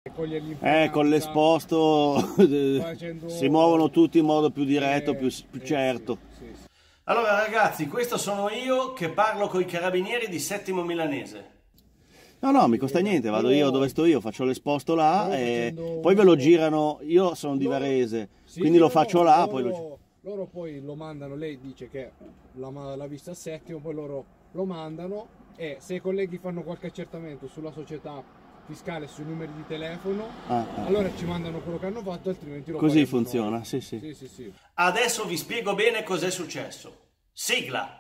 coglierli in con l'esposto si muovono tutti in modo più diretto, più certo. Sì. Allora ragazzi, questo sono io che parlo con i carabinieri di Settimo Milanese. No, mi costa niente, vado io dove sto io, faccio l'esposto là e poi ve lo girano, io sono di Varese, quindi lo faccio là, loro poi lo mandano, lei dice che l'ha vista a Settimo, poi loro lo mandano e se i colleghi fanno qualche accertamento sulla società fiscale, sui numeri di telefono, allora ci mandano quello che hanno fatto, altrimenti lo così funziona, noi. Sì. Adesso vi spiego bene cos'è successo. Sigla!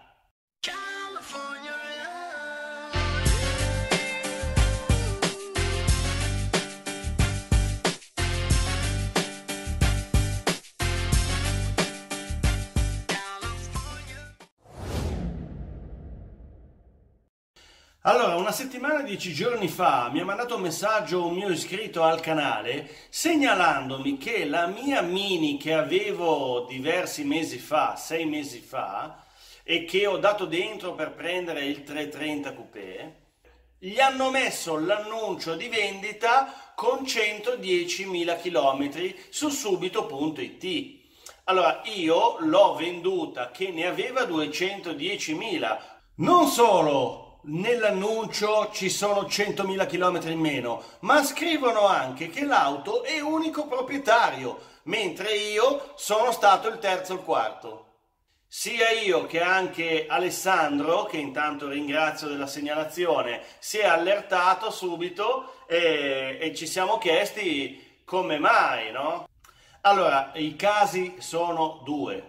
Allora, una settimana, 10 giorni fa, mi ha mandato un messaggio un mio iscritto al canale segnalandomi che la mia Mini che avevo diversi mesi fa, 6 mesi fa, e che ho dato dentro per prendere il 330 Coupé, gli hanno messo l'annuncio di vendita con 110.000 km su subito.it. Allora, io l'ho venduta che ne aveva 210.000. Non solo nell'annuncio ci sono 100.000 km in meno, ma scrivono anche che l'auto è unico proprietario, mentre io sono stato il terzo o il quarto. Sia io che anche Alessandro, che intanto ringrazio della segnalazione, si è allertato subito e ci siamo chiesti come mai, no? Allora, i casi sono due.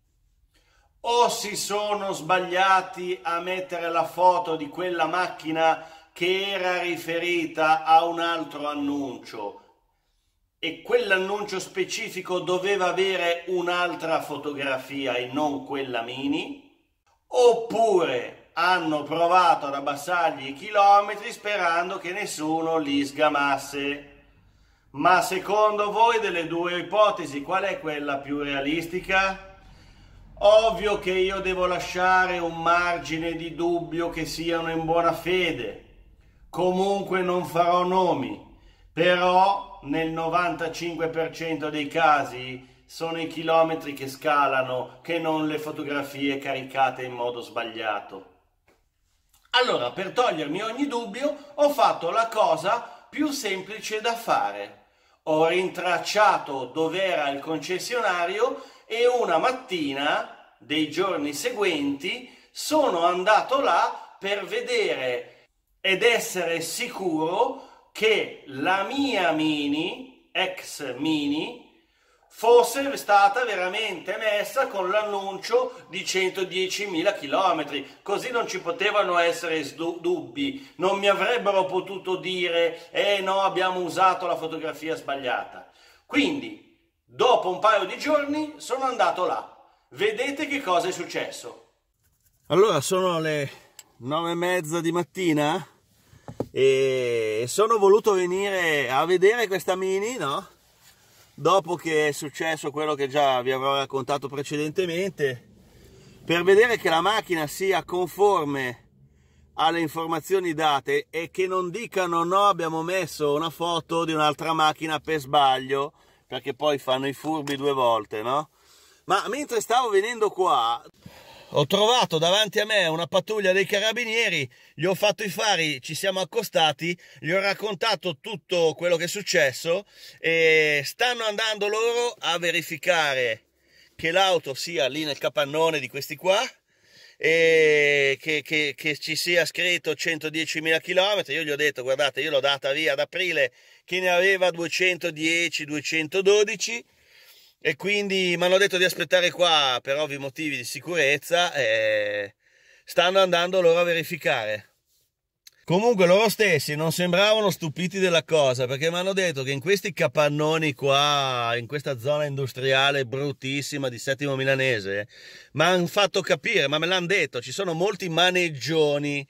O si sono sbagliati a mettere la foto di quella macchina che era riferita a un altro annuncio e quell'annuncio specifico doveva avere un'altra fotografia e non quella Mini, oppure hanno provato ad abbassargli i chilometri sperando che nessuno li sgamasse. Ma secondo voi delle due ipotesi qual è quella più realistica? Ovvio che io devo lasciare un margine di dubbio che siano in buona fede. Comunque non farò nomi, però nel 95% dei casi sono i chilometri che scalano che non le fotografie caricate in modo sbagliato. Allora, per togliermi ogni dubbio, ho fatto la cosa più semplice da fare. Ho rintracciato dov'era il concessionario e una mattina dei giorni seguenti sono andato là per vedere ed essere sicuro che la mia Mini, ex Mini, fosse stata veramente messa con l'annuncio di 110.000 km, così non ci potevano essere dubbi, non mi avrebbero potuto dire no, abbiamo usato la fotografia sbagliata. Quindi dopo un paio di giorni sono andato là. Vedete che cosa è successo? Allora sono le 9:30 di mattina e sono voluto venire a vedere questa Mini, no? Dopo che è successo quello che già vi avrò raccontato precedentemente, per vedere che la macchina sia conforme alle informazioni date e che non dicano no, abbiamo messo una foto di un'altra macchina per sbaglio, perché poi fanno i furbi due volte, no? Ma mentre stavo venendo qua ho trovato davanti a me una pattuglia dei carabinieri, gli ho fatto i fari, ci siamo accostati, gli ho raccontato tutto quello che è successo e stanno andando loro a verificare che l'auto sia lì nel capannone di questi qua e che ci sia scritto 110.000 km. Io gli ho detto guardate, io l'ho data via ad aprile che ne aveva 210, 212 e quindi mi hanno detto di aspettare qua per ovvi motivi di sicurezza e stanno andando loro a verificare. Comunque loro stessi non sembravano stupiti della cosa, perché mi hanno detto che in questi capannoni qua, in questa zona industriale bruttissima di Settimo Milanese, mi hanno fatto capire, ma me l'hanno detto, ci sono molti maneggioni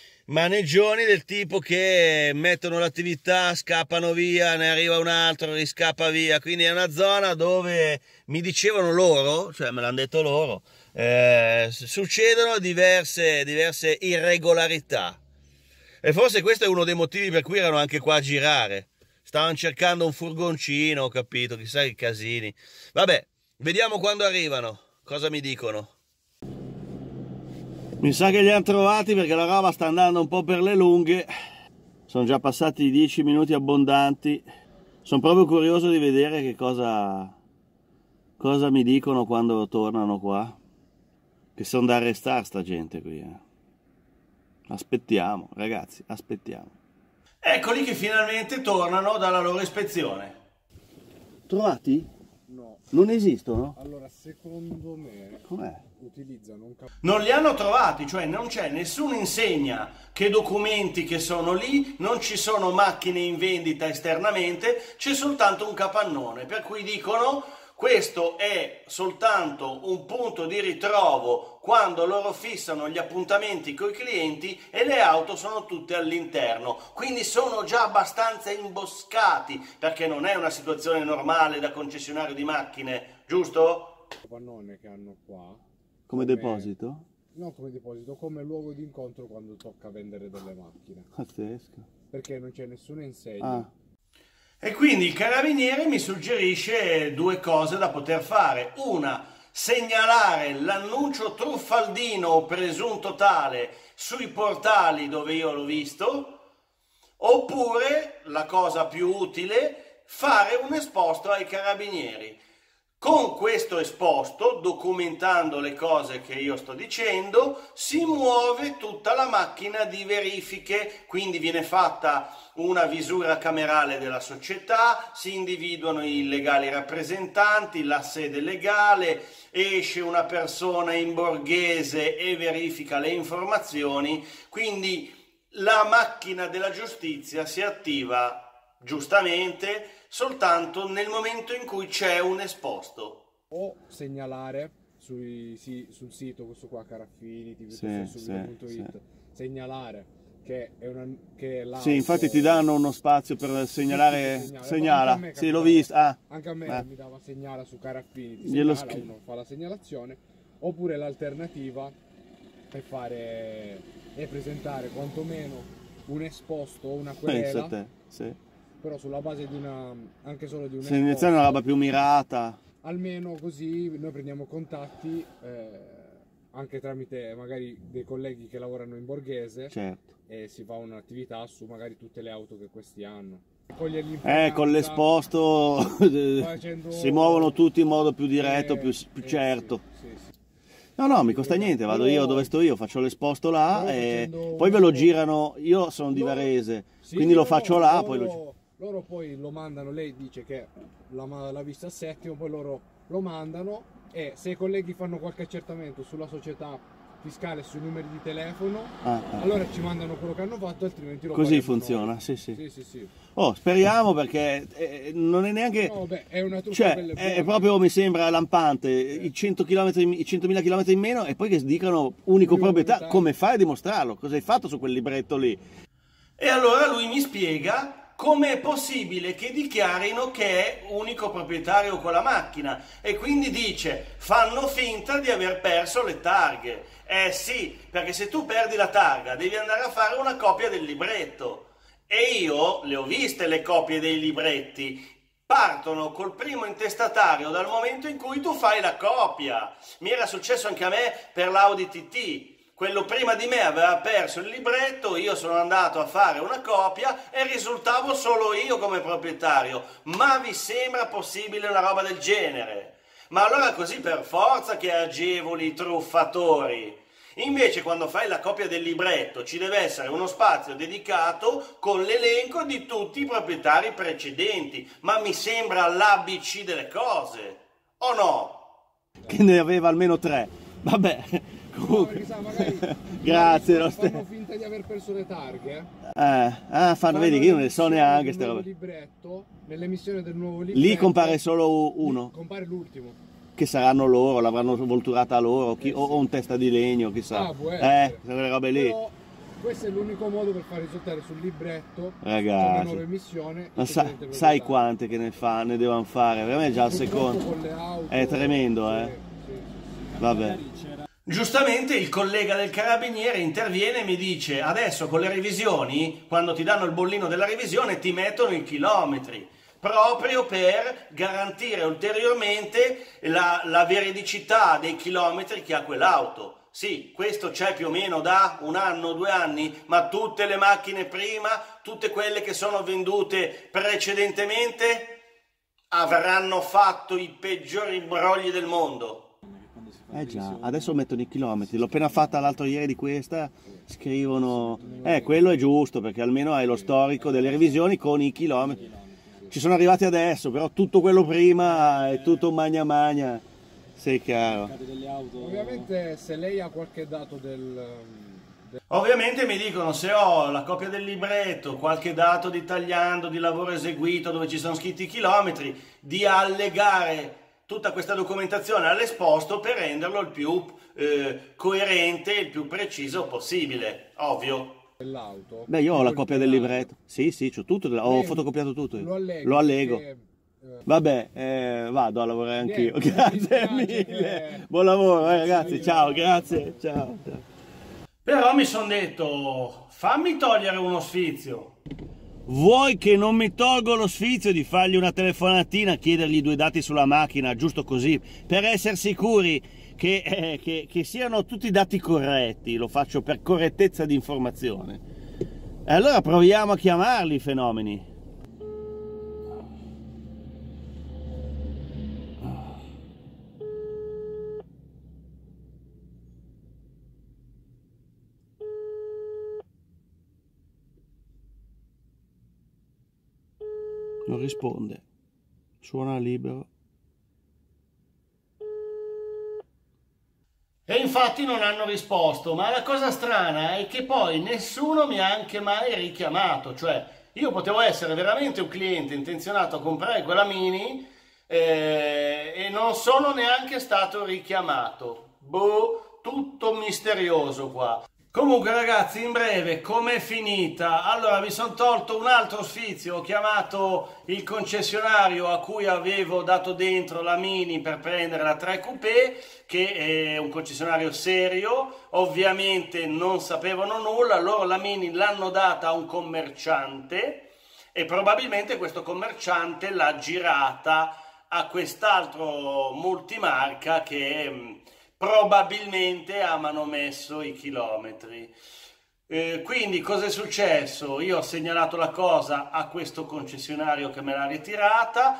del tipo che mettono l'attività, scappano via, ne arriva un altro, riscappa via, quindi è una zona dove mi dicevano loro, cioè me l'hanno detto loro, succedono diverse irregolarità e forse questo è uno dei motivi per cui erano anche qua a girare, stavano cercando un furgoncino, ho capito, chissà che casini. Vabbè, vediamo quando arrivano, cosa mi dicono. Mi sa che li hanno trovati perché la roba sta andando un po' per le lunghe. Sono già passati 10 minuti abbondanti. Sono proprio curioso di vedere che cosa mi dicono quando tornano qua. Che sono da arrestare sta gente qui. Aspettiamo, ragazzi, aspettiamo. Eccoli che finalmente tornano dalla loro ispezione. Trovati? No. Non esistono? Allora, secondo me Com'è? utilizzano un Non li hanno trovati, cioè non c'è nessuna insegna che documenti che sono lì, non ci sono macchine in vendita esternamente, c'è soltanto un capannone, per cui dicono questo è soltanto un punto di ritrovo quando loro fissano gli appuntamenti con i clienti e le auto sono tutte all'interno, quindi sono già abbastanza imboscati perché non è una situazione normale da concessionario di macchine, giusto? capannone che hanno qua. Come deposito? No, come deposito, come luogo di incontro quando tocca vendere delle macchine. Pazzesco. Perché non c'è nessuna insegna. Ah. E quindi il carabiniere mi suggerisce due cose da poter fare. Una, segnalare l'annuncio truffaldino o presunto tale sui portali dove io l'ho visto, oppure, la cosa più utile, fare un esposto ai carabinieri. Con questo esposto, documentando le cose che io sto dicendo, si muove tutta la macchina di verifiche, quindi viene fatta una visura camerale della società, si individuano i legali rappresentanti, la sede legale, esce una persona in borghese e verifica le informazioni, quindi la macchina della giustizia si attiva giustamente soltanto nel momento in cui c'è un esposto. O segnalare sul sito, questo qua, Caraffini, tvsubito.it, segnalare che è l'auto... Sì, infatti ti danno uno spazio per segnalare, segnala, sì, l'ho visto. Anche a me mi dava segnala su Caraffini, ti Glielo segnala, uno fa la segnalazione, oppure l'alternativa è presentare quantomeno un esposto o una Pensa a querela, te, sì. però sulla base di anche solo di un Se iniziare una roba più mirata. almeno così noi prendiamo contatti anche tramite magari dei colleghi che lavorano in borghese, Certo. e si fa un'attività su magari tutte le auto che questi hanno. Cogliere Con l'esposto si muovono tutti in modo più diretto, più certo. Sì. No, mi costa niente, vado io dove sto io, faccio l'esposto là e poi ve lo girano, io sono di Varese, quindi lo faccio là, poi loro poi lo mandano, lei dice che l'ha vista a Settimo, poi loro lo mandano, e se i colleghi fanno qualche accertamento sulla società fiscale, sui numeri di telefono, allora ci mandano quello che hanno fatto, altrimenti lo così pagano funziona, noi. sì. Oh, speriamo, perché non è neanche... No, beh, è una truffa, cioè, belle è proprio, mi sembra lampante, i 100.000 km in meno, e poi che dicano unico proprietario. Come fai a dimostrarlo? Cosa hai fatto su quel libretto lì? E allora lui mi spiega come è possibile che dichiarino che è unico proprietario con la macchina, e quindi dice: fanno finta di aver perso le targhe. Sì, perché se tu perdi la targa devi andare a fare una copia del libretto, e io le ho viste le copie dei libretti. Partono col primo intestatario dal momento in cui tu fai la copia. Mi era successo anche a me per l'Audi TT. Quello prima di me aveva perso il libretto, io sono andato a fare una copia e risultavo solo io come proprietario. Ma vi sembra possibile una roba del genere? Ma allora così per forza che agevoli i truffatori. Invece quando fai la copia del libretto ci deve essere uno spazio dedicato con l'elenco di tutti i proprietari precedenti. Ma mi sembra l'ABC delle cose, o no? Che ne aveva almeno 3. Vabbè. Perché sa, magari grazie, fanno finta di aver perso le targhe. Vedi che io non ne so neanche ste robe. Libretto, nell'emissione del nuovo libretto, Lì compare solo uno. Compare l'ultimo. Che saranno loro, l'avranno volturata loro, o un testa di legno, chissà. Quelle robe lì. Però questo è l'unico modo per far risultare sul libretto, ragazzi, la nuova emissione. Ma sai quante che ne devono fare? Veramente già al secondo. Con le auto, è tremendo, sì. Vabbè. Giustamente il collega del carabiniere interviene e mi dice: adesso con le revisioni, quando ti danno il bollino della revisione, ti mettono i chilometri, proprio per garantire ulteriormente la veridicità dei chilometri che ha quell'auto. Sì, questo c'è più o meno da 1 anno, 2 anni, ma tutte le macchine prima, tutte quelle che sono vendute precedentemente, avranno fatto i peggiori brogli del mondo. Già, adesso mettono i chilometri, l'ho appena fatta l'altro ieri di questa, scrivono, quello è giusto perché almeno hai lo storico delle revisioni con i chilometri. Ci sono arrivati adesso, però tutto quello prima è tutto magna magna, sei chiaro. Ovviamente se lei ha qualche dato Ovviamente mi dicono, se ho la copia del libretto, qualche dato di tagliando, di lavoro eseguito dove ci sono scritti i chilometri, di allegare tutta questa documentazione all'esposto per renderlo il più coerente, il più preciso possibile, ovvio. dell'auto. Beh, io ho la copia del libretto. Sì, c'ho tutto, ho fotocopiato tutto. Lo allego. Vabbè, vado a lavorare anch'io. Grazie mille. Buon lavoro, ragazzi. Ciao, grazie. Ciao. Però mi sono detto, fammi togliere uno sfizio. Vuoi che non mi tolgo lo sfizio di fargli una telefonatina, chiedergli 2 dati sulla macchina, giusto così, per essere sicuri che siano tutti i dati corretti? Lo faccio per correttezza di informazione. E allora proviamo a chiamarli i fenomeni. Non risponde, suona libero. E infatti non hanno risposto, ma la cosa strana è che poi nessuno mi ha anche mai richiamato, cioè io potevo essere veramente un cliente intenzionato a comprare quella Mini e non sono neanche stato richiamato. Boh, tutto misterioso qua. Comunque ragazzi, in breve, com'è finita? Allora, mi sono tolto un altro sfizio, ho chiamato il concessionario a cui avevo dato dentro la Mini per prendere la 3 Coupé, che è un concessionario serio, ovviamente non sapevano nulla, loro la Mini l'hanno data a un commerciante e probabilmente questo commerciante l'ha girata a quest'altro multimarca che probabilmente ha manomesso i chilometri. Quindi cosa è successo? Io ho segnalato la cosa a questo concessionario che me l'ha ritirata,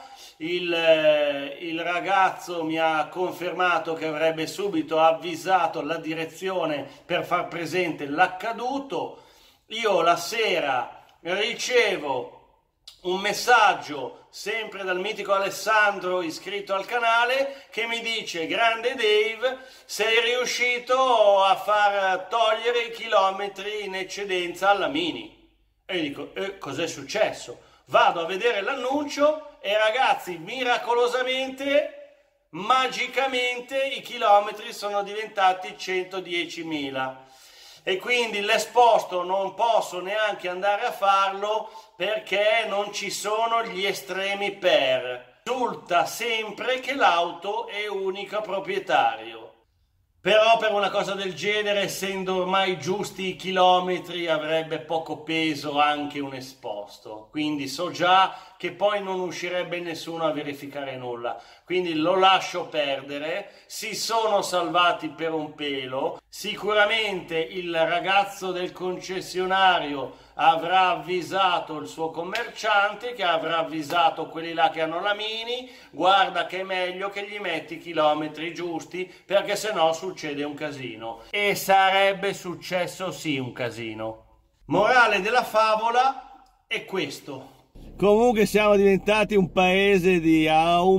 il ragazzo mi ha confermato che avrebbe subito avvisato la direzione per far presente l'accaduto. Io la sera ricevo un messaggio sempre dal mitico Alessandro iscritto al canale che mi dice: grande Dave, sei riuscito a far togliere i chilometri in eccedenza alla Mini. E dico, cos'è successo? Vado a vedere l'annuncio e ragazzi, miracolosamente, magicamente i chilometri sono diventati 110.000. E quindi l'esposto non posso neanche andare a farlo perché non ci sono gli estremi per. Risulta sempre che l'auto è unica proprietario. Però per una cosa del genere, essendo ormai giusti i chilometri, avrebbe poco peso anche un esposto. Quindi so già che poi non uscirebbe nessuno a verificare nulla. Quindi lo lascio perdere. Si sono salvati per un pelo. Sicuramente il ragazzo del concessionario avrà avvisato il suo commerciante, che avrà avvisato quelli là che hanno la Mini: guarda che è meglio che gli metti i chilometri giusti perché sennò succede un casino. E sarebbe successo sì un casino. Morale della favola è questo. Comunque siamo diventati un paese di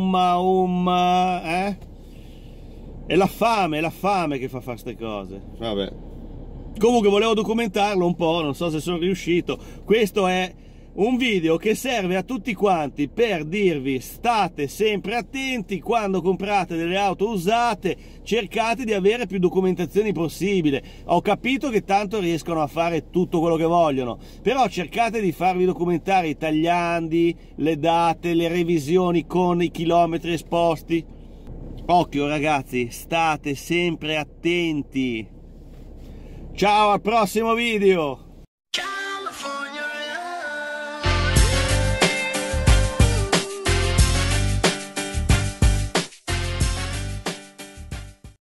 aumma, È la fame che fa fare ste cose. Vabbè. Comunque volevo documentarlo un po', non so se sono riuscito. Questo è un video che serve a tutti quanti per dirvi: state sempre attenti quando comprate delle auto usate, cercate di avere più documentazioni possibile. Ho capito che tanto riescono a fare tutto quello che vogliono, però cercate di farvi documentare i tagliandi, le date, le revisioni con i chilometri esposti. Occhio ragazzi, state sempre attenti. Ciao, al prossimo video.